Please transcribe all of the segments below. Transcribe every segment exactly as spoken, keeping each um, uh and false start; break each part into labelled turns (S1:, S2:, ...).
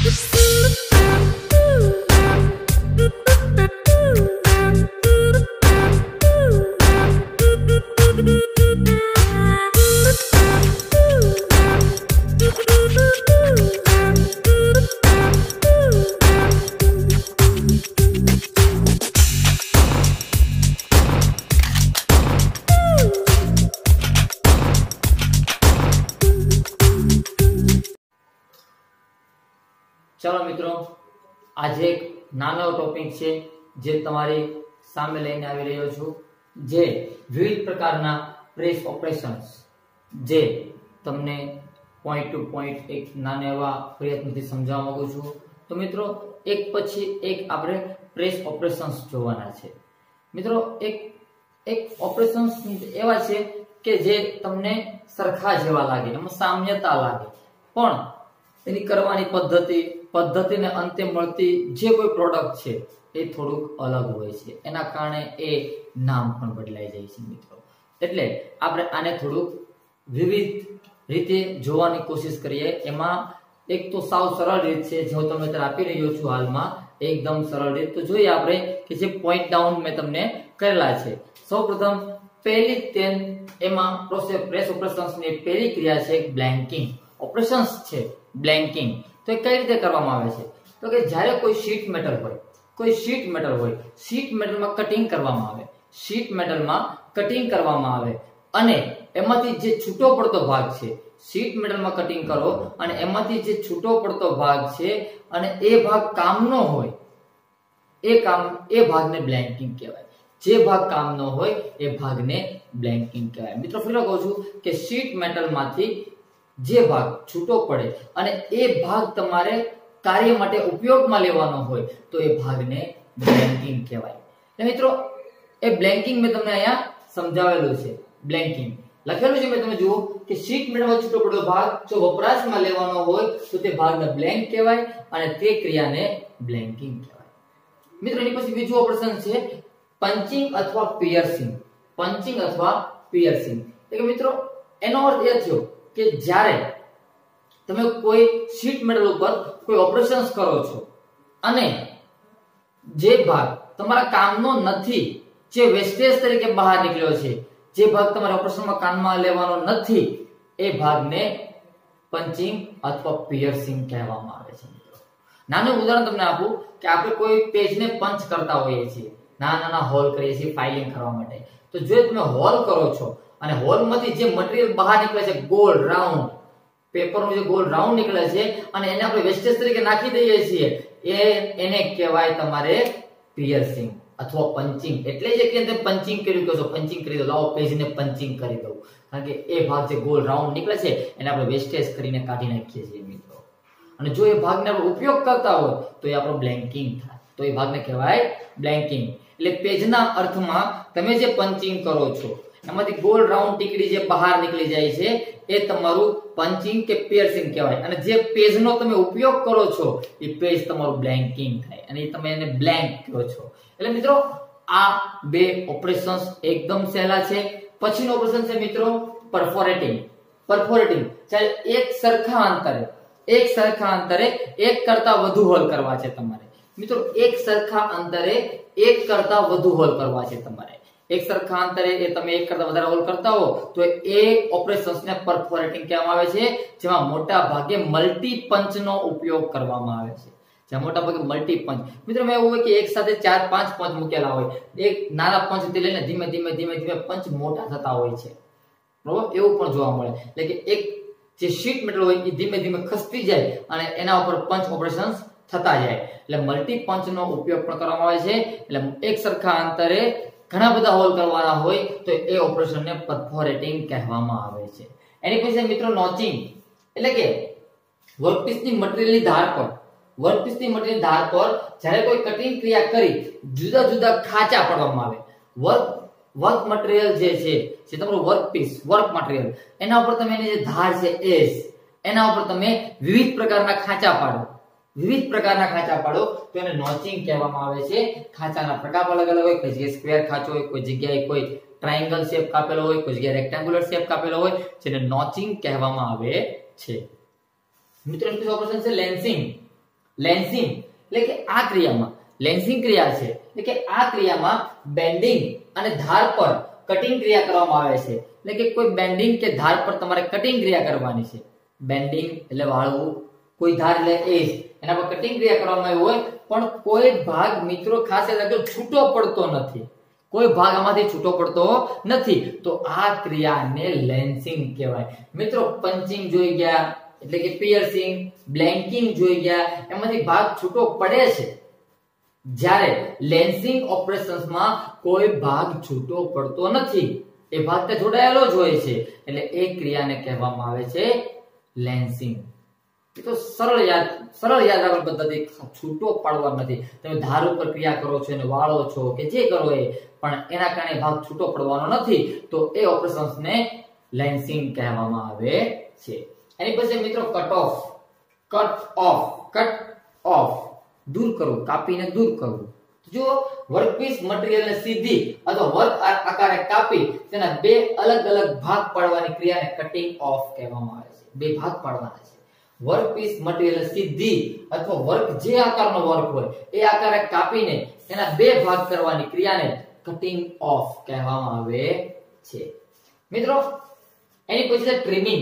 S1: चलो मित्रों, आज एक नानो टॉपिक है जे तमारी सामे लईने आवी रह्यो छुं, जे विविध प्रकारना प्रेस ऑपरेशन्स जे तमने पॉइंट टू पॉइंट एक नाना एवा प्रयत्नथी समजाववा मांगु छुं। तो मित्रों, एक पछी एक आपणे प्रेस ऑपरेशन्स जोवाना छे। मित्रों, एक एक ऑपरेशन्स एवा छे के जे तमने सरखा जेवा लागे, एमां साम्यता लागे, पण एनी करवानी पद्धति पद्धति ने अंते मळती जे कोई प्रोडक्ट छे ए थोड़ुंक अलग होय छे, एना कारणे ए नाम पण बदलाई जाय छे। मित्रों, एटले आपणे आने थोड़ुंक विविध रीते जोवानी कोशिश करीए। एमां एक तो साव सरल रीत छे, जो तमे अत्यारे आपी रह्यो छुं हालमां, एकदम सरल रीत। तो जोईए आपणे के जे पॉइंट डाउन मैं तमने करेला छे। सौप्रथम पहली तेन एमां प्रोसेस प्रेस ऑपरेशन्स ની પહેલી ક્રિયા છે બ્લેન્કિંગ ऑपरेशन्स છે। બ્લેન્કિંગ तो कई रीते करवामां आवे छे? तो कि ज्यारे कोई शीट मेटल होय, कोई शीट मेटल होय, शीट मेटल में कटिंग करवामां आवे, शीट मेटल में कटिंग करवामां आवे अने एमांथी जे छूटो पड़तो भाग छे, शीट मेटल में कटिंग करो अने एमांथी जे छूटो पड़तो भाग छे अने ए भाग कामनो होय, ए काम ए भागने ब्लेंकिंग कहेवाय। जे भाग कामनो होय ए भागने ब्लेंकिंग कहेवाय। मित्रों, फरी कहूं छुं के शीट मेटल मांथी जे भाग छूटो पड़े अने ए भाग तमारे कार्य माटे उपयोगमां लेवानो होय तो ए भागने ब्लेंकिंग कहेवाय। तो मित्रों, ए ब्लेंकिंग में तमने अहींया समजावेलुं छे। ब्लेंकिंग लखेलुं छे, मैं तमे जुओ के शीट मेटलमां छूटो पड़ेलो भाग जो वपराशमां लेवानो होय तो ते भागने ब्लेंक कहेवाय अने ते क्रियाने ब्लेंकिंग कहेवाय। मित्रों, एनी पछी बीजुं ऑपरेशन छे पंचिंग अथवा पियर्सिंग। पंचिंग अथवा पियर्सिंग એટલે મિત્રો એનો અર્થ એ થયો કે જ્યારે તમે કોઈ શીટ મેટલ ઉપર કોઈ ઓપરેશન્સ કરો છો અને જે ભાગ તમારા કામનો નથી, જે વેસ્ટેજ તરીકે બહાર નીકળ્યો છે, જે ભાગ તમારે ઓપરેશનમાં કામમાં લેવાનો નથી, એ ભાગને પંચિંગ અથવા પિયર્સિંગ કહેવામાં આવે છે। મિત્રો, નાનું ઉદાહરણ તમને આપું કે આપણે કોઈ પેજને પંચ કરતા હોઈએ છીએ, નાના નાના હોલ કરીએ છીએ ફાઇલિંગ કરવા માટે। તો જો તમે હોલ કરો છો અને હોલમાંથી જે મટીરીયલ બહાર નીકળે છે, ગોળ રાઉન્ડ પેપરનો જે ગોળ રાઉન્ડ નીકળે છે અને એને આપણે વેસ્ટેજ તરીકે નાખી દઈએ છીએ, એ એને કહેવાય તમારે પિયર્સિંગ અથવા પંચિંગ। એટલે જ કે તમે પંચિંગ કર્યું કહો છો, પંચિંગ કરી દો, લાવો પેજને પંચિંગ કરી દઉં, કારણ કે એ ભાગ જે ગોળ રાઉન્ડ નીકળે છે એને આપણે વેસ્ટેજ કરીને કાઢી નાખીએ છીએ મિત્રો। અને જો એ ભાગને આપણે ઉપયોગ કરતા હોય તો એ આપણો બ્લેન્કિંગ થાય, તો એ ભાગને કહેવાય બ્લેન્કિંગ। એટલે પેજના અર્થમાં તમે જે પંચિંગ કરો છો એમાંથી ગોળ રાઉન્ડ ટીકડી જે બહાર નીકળી જાય છે એ તમારું પંચિંગ કે પિયર્સિંગ કહેવાય અને જે પેજનો તમે ઉપયોગ કરો છો એ પેજ તમારું બ્લેન્કિંગ થાય અને તમે એને બ્લેન્ક કહો છો। એટલે મિત્રો, આ બે ઓપરેશન્સ એકદમ સહેલા છે। પછીનો ઓપરેશન છે મિત્રો પરફોરેટિંગ। પરફોરેટિંગ ચાલે એક સરખા અંતરે એક સરખા અંતરે એક કરતા વધુ હોલ કરવા છે તમારે। મિત્રો, એક સરખા અંતરે એક કરતા વધુ હોલ કરવા છે તમારે। एक सरखा अंतरे ए तमे एक करता वधारे होल करता हो तो ए ऑपरेशन्स ने परफोरेटिंग कहेवामां आवे छे, जेमां मोटा भागे मल्टी पंच नो उपयोग करवामां आवे छे। जे मोटा भागे मल्टी पंच मित्रों में એવું હોય કે એક સાથે ચાર પાંચ पंच મૂકેલા હોય, એક નાના पंच થી લઈને ધીમે ધીમે ધીમે ધીમે पंच મોટા થતા હોય છે, બરોબર? એવું પણ જોવા મળે। એટલે કે એક જે શીટ મેટલ હોય એ ધીમે ધીમે ખસતી જાય અને એના ઉપર पंच ઓપરેશન્સ થતા જાય, એટલે મલ્ટી पंच નો ઉપયોગ પણ કરવામાં આવે છે। એટલે એક સરખા અંતરે ઘણા બધા હોલ કરવાના હોય તો એ ઓપરેશનને પરફોરેટિંગ કહેવામાં આવે છે। એની પછી મિત્રો નોચિંગ, એટલે કે વર્કપીસની મટીરીયલની ધાર પર વર્કપીસની મટીરીયલ ધાર પર જ્યારે કોઈ કટિંગ ક્રિયા કરી જુદા જુદા ખાંચા પાડવામાં આવે। વર્ક વર્ક મટીરીયલ જે છે જે તમારું વર્કપીસ વર્ક મટીરીયલ એના ઉપર તમે એની જે ધાર છે એસ એના ઉપર તમે વિવિધ પ્રકારના ખાંચા પાડો વિવિધ પ્રકારના ખાંચા પાડો તો એને નોચિંગ કહેવામાં આવે છે। ખાંચાના પ્રકાર અલગ અલગ હોય, કોઈ જગ્યાએ સ્ક્વેર ખાંચો હોય, કોઈ જગ્યાએ કોઈ ટ્રાયેંગલ શેપ કાપેલો હોય, કોઈ જગ્યાએ રેક્ટેંગ્યુલર શેપ કાપેલો હોય, જેને નોચિંગ કહેવામાં આવે છે। મિત્રો, એનું ઓપરેશન છે લેન્સિંગ। લેન્સિંગ એટલે કે આ ક્રિયામાં લેન્સિંગ ક્રિયા છે એટલે કે આ ક્રિયામાં બેન્ડિંગ અને ધાર પર કટિંગ ક્રિયા કરવામાં આવે છે એટલે કે કોઈ બેન્ડિંગ કે ધાર પર તમારે કટિંગ ક્રિયા કરવાની છે બેન્ડિંગ એટલે વાળવું કોઈ ધાર એટલે એજ એના પર કટિંગ ક્રિયા કરવામાં આવી હોય પણ કોઈ ભાગ મિત્રો ખાસ યાદ રાખજો છૂટો પડતો નથી કોઈ ભાગ આમાંથી છૂટો પડતો નથી તો આ ક્રિયાને લેન્સિંગ કહેવાય મિત્રો પંચિંગ જોઈ ગયા એટલે કે પિયર્સિંગ બ્લેન્કિંગ જોઈ ગયા એમાંથી ભાગ છૂટો પડે છે જ્યારે લેન્સિંગ ઓપરેશન્સમાં કોઈ ભાગ છૂટો પડતો નથી એ ભાગ તો જોડાયેલો જ હોય છે એટલે એ ક્રિયાને કહેવામાં આવે છે લેન્સિંગ તો સરળ યાદ સરળ યાદ રાખવાની પદ્ધતિ છૂટો પાડવા નથી તમે ધાર ઉપર ક્રિયા કરો છો અને વાળો છો કે જે કરો એ પણ એના કારણે ભાગ છૂટો પડવાનો નથી તો એ ઓપરેશન્સને લેન્સિંગ કહેવામાં આવે છે એની પછી મિત્રો cut off cut off cut off દૂર કરવું કાપીને દૂર કરવું જો વર્કપીસ મટીરીયલને સીધી અથવા વર્ક આકારે કાપી તેના બે અલગ અલગ ભાગ પાડવાની ક્રિયાને કટિંગ ઓફ કહેવામાં આવે છે બે ભાગ પાડવાના છે વર્કપીસ મટીરીયલ સીધી અથવા વર્ક જે આકારનો વર્ક હોય એ આકારે કાપીને એના બે ભાગ કરવાની ક્રિયાને કટિંગ ઓફ કહેવામાં આવે છે મિત્રો એની પછી છે ટ્રીમિંગ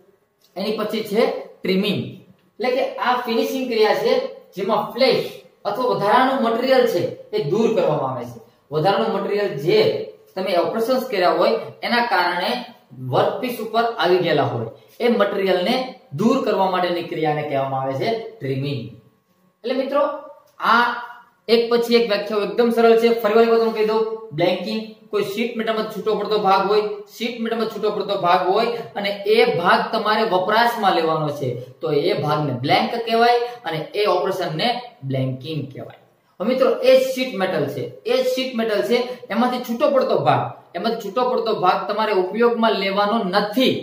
S1: એની પછી છે ટ્રીમિંગ એટલે કે આ ફિનિશિંગ ક્રિયા છે જેમાં ફ્લેશ અથવા વધારાનું મટીરીયલ છે એ દૂર કરવામાં આવે છે વધારાનું મટીરીયલ જે તમે ઓપરેશન્સ કર્યા હોય એના કારણે વર્કપીસ ઉપર આવી ગયેલા હોય એ મટીરીયલને દૂર કરવા માટેની ક્રિયાને કહેવામાં આવે છે ટ્રીમિંગ એટલે મિત્રો આ એક પછી એક વ્યાખ્યા એકદમ સરળ છે ફરીવાર એક વાત કહી દઉં બ્લેન્કિંગ કોઈ શીટ મેટલમાં છૂટો પડતો ભાગ હોય શીટ મેટલમાં છૂટો પડતો ભાગ હોય અને એ ભાગ તમારે વપરાશમાં લેવાનો છે તો એ ભાગને બ્લેન્ક કહેવાય અને એ ઓપરેશનને બ્લેન્કિંગ કહેવાય હવે મિત્રો એ શીટ મેટલ છે એ શીટ મેટલ છે એમાંથી છૂટો પડતો ભાગ એમાંથી છૂટો પડતો ભાગ તમારે ઉપયોગમાં લેવાનો નથી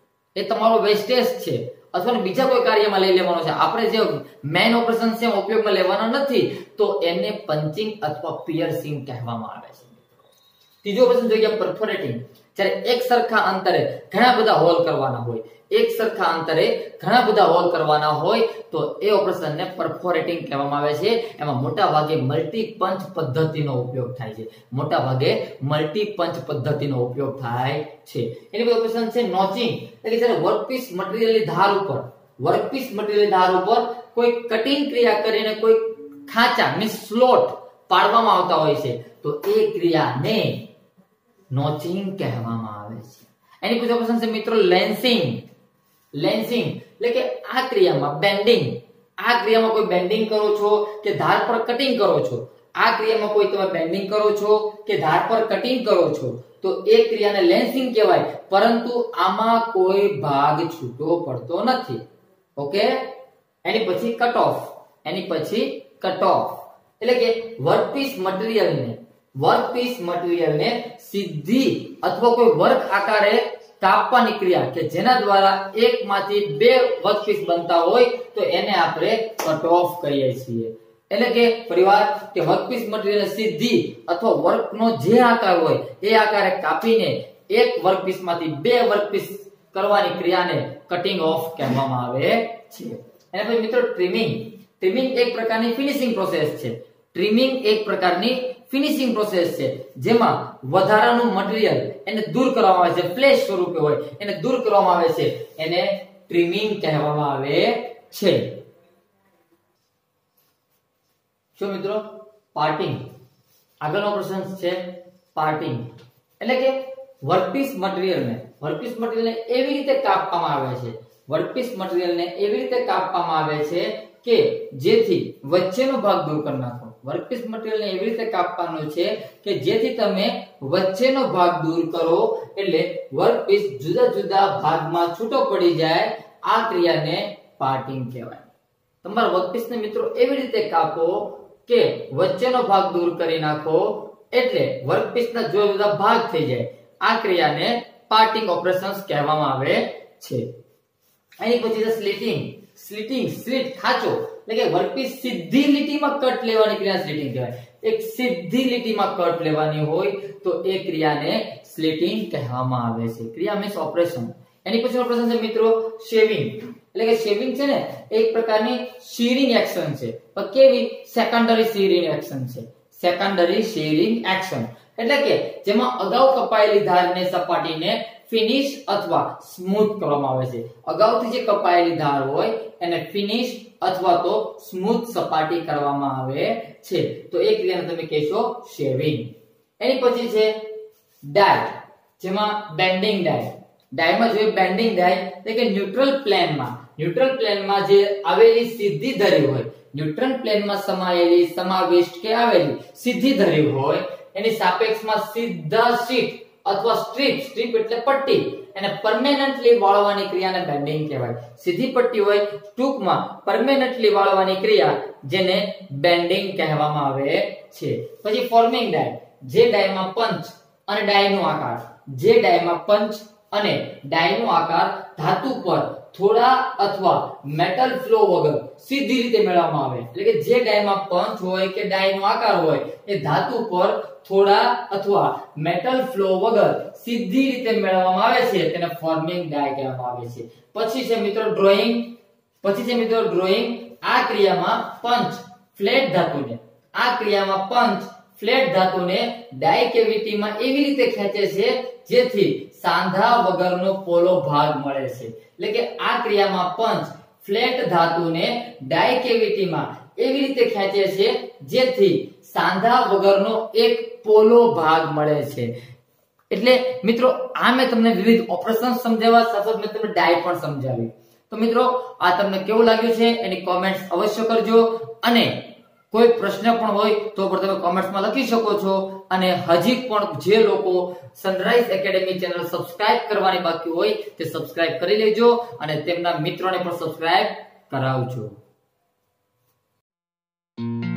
S1: એ તમારો વેસ્ટેજ છે અથવા બીજા કોઈ કાર્યમાં લઈ લેવાનો છે આપણે જે મેઇન ઓપરેશન છે ઉપયોગમાં લેવાનો નથી તો એને પંચિંગ અથવા પિયર્સિંગ કહેવામાં આવે છે ત્રીજો ઓપરેશન જોઈએ પરફોરેટિંગ જ્યારે એક સરખા અંતરે ઘણા બધા હોલ કરવાના હોય એક સરખા અંતરે ઘણા બધા હોલ કરવાના હોય તો એ ઓપરેશનને પરફોરેટિંગ કહેવામાં આવે છે એમાં મોટા ભાગે મલ્ટી પંચ પદ્ધતિનો ઉપયોગ થાય છે મોટા ભાગે મલ્ટી પંચ પદ્ધતિનો ઉપયોગ થાય છે એની પછી ઓપરેશન છે નોચિંગ એટલે કે જ્યારે વર્કપીસ મટીરીયલની ધાર ઉપર વર્કપીસ મટીરીયલની ધાર ઉપર કોઈ કટિંગ ક્રિયા કરીને કોઈ ખાંચા મીન્સ સ્લોટ પાડવામાં આવતા હોય છે તો એ ક્રિયાને નોચિંગ કહેવામાં આવે છે એની પછી ઓપરેશન છે મિત્રો લેન્સિંગ લેન્સિંગ એટલે કે આ ક્રિયામાં બેન્ડિંગ આ ક્રિયામાં કોઈ બેન્ડિંગ કરો છો કે ધાર પર કટિંગ કરો છો આ ક્રિયામાં કોઈ તમે બેન્ડિંગ કરો છો કે ધાર પર કટિંગ કરો છો તો એ ક્રિયાને લેન્સિંગ કહેવાય પરંતુ આમાં કોઈ ભાગ છૂટો પડતો નથી ઓકે એની પછી કટ ઓફ એની પછી કટ ઓફ એટલે કે વર્કપીસ મટીરીયલને વર્કપીસ મટીરીયલને સીધી અથવા કોઈ વર્ક આકારે કાપવાની ક્રિયા કે જેના દ્વારા એકમાંથી બે વર્કપીસ બનતા હોય તો એને આપણે કટ ઓફ કહીએ છીએ એટલે કે ફરીવાર કે વર્કપીસ મટીરીયલને સીધી અથવા વર્કનો જે આકાર હોય એ આકારે કાપીને એક વર્કપીસમાંથી બે વર્કપીસ કરવાની ક્રિયાને કટિંગ ઓફ કહેવામાં આવે છે અને પછી મિત્રો ટ્રીમિંગ ટ્રીમિંગ એક પ્રકારની ફિનિશિંગ પ્રોસેસ છે ટ્રીમિંગ એક પ્રકારની ફિનિશિંગ પ્રોસેસ છે જેમાં વધારાનું મટીરીયલ એને દૂર કરવામાં આવે છે ફ્લેશ સ્વરૂપે હોય એને દૂર કરવામાં આવે છે એને ટ્રીમિંગ કહેવામાં આવે છે શું મિત્રો પાર્ટિંગ આગળનો ઓપરેશન છે પાર્ટિંગ એટલે કે વર્કપીસ મટીરીયલને વર્કપીસ મટીરીયલને એવી રીતે કાપવામાં આવે છે વર્કપીસ મટીરીયલને એવી રીતે કાપવામાં આવે છે કે જેથી વચ્ચેનો ભાગ દૂર કરી નાખો વર્કપીસ મટીરીયલને એવી રીતે કાપવાનું છે કે જેથી તમે વચ્ચેનો ભાગ દૂર કરો એટલે વર્કપીસ જુદા જુદા ભાગમાં છૂટો પડી જાય આ ક્રિયાને પાર્ટિંગ કહેવાય તમારા વર્કપીસને મિત્રો એવી રીતે કાપો કે વચ્ચેનો ભાગ દૂર કરી નાખો એટલે વર્કપીસના જુદા જુદા ભાગ થઈ જાય આ ક્રિયાને પાર્ટિંગ ઓપરેશન્સ કહેવામાં આવે છે એની પછી છે સ્લિટિંગ સ્લિટિંગ સ્લિટ ખાંચો એટલે કે વર્કપીસ સીધી લીટીમાં કટ લેવાની ક્રિયા સ્લિટિંગ કહેવાય એક સીધી લીટીમાં કટ લેવાની હોય તો એ ક્રિયાને સ્લિટિંગ કહેવામાં આવે છે ક્રિયા મીન્સ ઓપરેશન એની પછી ઓપરેશન છે મિત્રો શેવિંગ એટલે કે શેવિંગ છે ને એક પ્રકારની શીરિંગ એક્શન છે, પણ કેવી સેકન્ડરી શીરિંગ એક્શન છે, સેકન્ડરી શીરિંગ એક્શન એટલે કે જેમાં અગાઉ કપાયેલી ધારને સપાટીને ફિનિશ અથવા સ્મૂથ કરવામાં આવે છે. અગાઉથી જે કપાયેલી ધાર હોય એને ફિનિશ અથવા તો સ્મૂથ સપાટી કરવામાં આવે છે, તો એ ક્રિયાને તમે કહેશો શેવિંગ. એની પછી છે ડાય, જેમાં બેન્ડિંગ ડાય. ડાયમાં જોઈએ બેન્ડિંગ ડાય એટલે કે ન્યુટ્રલ પ્લેનમાં ન્યુટ્રલ પ્લેનમાં જે આવેલી સીધી ધરી હોય, ન્યુટ્રલ પ્લેનમાં સમાયેલી સમાવિષ્ટ કે આવેલી સીધી ધરી હોય એની સાપેક્ષમાં સીધા શીટ અથવા સ્ટ્રીપ, સ્ટ્રીપ એટલે પટ્ટી, એને પરમેનન્ટલી વાળવાની ક્રિયાને બેન્ડિંગ કહેવાય. સીધી પટ્ટી હોય ટૂંકમાં પરમેનન્ટલી વાળવાની ક્રિયા જેને બેન્ડિંગ કહેવામાં આવે છે. પછી ફોર્મિંગ ડાય, જે ડાયમાં પંચ અને ડાયનો આકાર, જે ડાયમાં પંચ અને ડાયનો આકાર ધાતુ પર થોડા અથવા મેટલ ફ્લો વગર સીધી રીતે મેળવવામાં આવે, એટલે કે જે ડાયમાં પંચ હોય કે ડાયનો આકાર હોય એ ધાતુ પર થોડા અથવા મેટલ ફ્લો વગર સીધી રીતે મેળવવામાં આવે છે તેને ફોર્મિંગ ડાય કહેવામાં આવે છે. પછી છે મિત્રો ડ્રોઈંગ, પછી છે મિત્રો ડ્રોઈંગ. આ ક્રિયામાં પંચ ફ્લેટ ધાતુને આ ક્રિયામાં પંચ ફ્લેટ ધાતુને ડાય કેવિટીમાં એવી રીતે ખેંચે છે જેથી સાંધા વગરનો પોલો ભાગ મળે છે. એટલે કે આ ક્રિયામાં પંચ ફ્લેટ ધાતુને ડાય કેવિટીમાં એવી રીતે ખેંચે છે જેથી સાંધા વગરનો એક પોલો ભાગ મળે છે. એટલે મિત્રો આ મેં તમને વિવિધ ઓપરેશન સમજાવ્યા, સાથે મેં તમને ડાય પણ સમજાવી. તો મિત્રો આ તમને કેવું લાગ્યું છે એની કોમેન્ટ્સ અવશ્ય કરજો, અને કોઈ પ્રશ્ન પણ હોય તો પણ તમે કોમેન્ટ્સમાં લખી શકો છો. અને હજી પણ જે લોકો સનરાઈઝ એકેડેમી ચેનલ સબસ્ક્રાઇબ કરવાની બાકી હોય તે સબસ્ક્રાઇબ કરી લેજો અને તેમના મિત્રોને પણ સબસ્ક્રાઇબ કરાવજો.